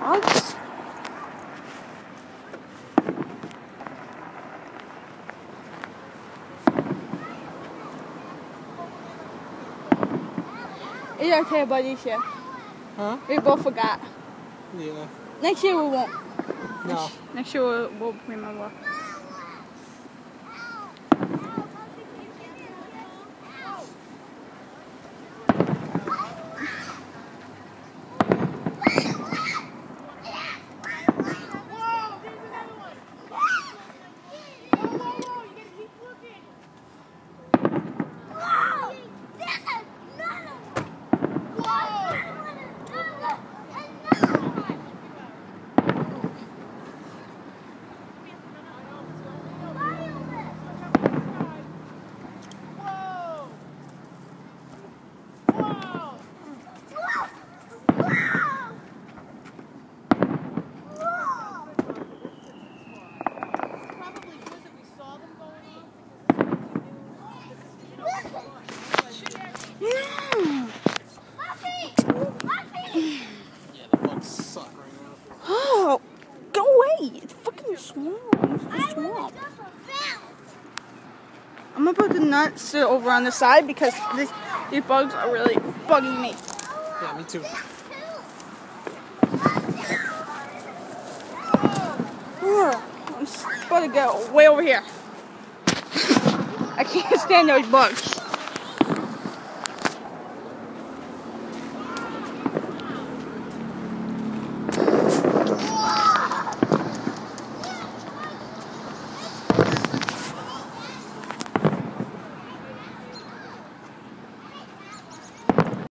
bugs? It's okay about this year. Huh? We both forgot. Yeah. Next year we won't. No. Next year we'll remember. Oh, go away! It's fucking swamp. It's the swamp. I'm gonna put the nuts over on the side because these bugs are really bugging me. Yeah, me too. I'm about to go way over here. I can't stand those bugs.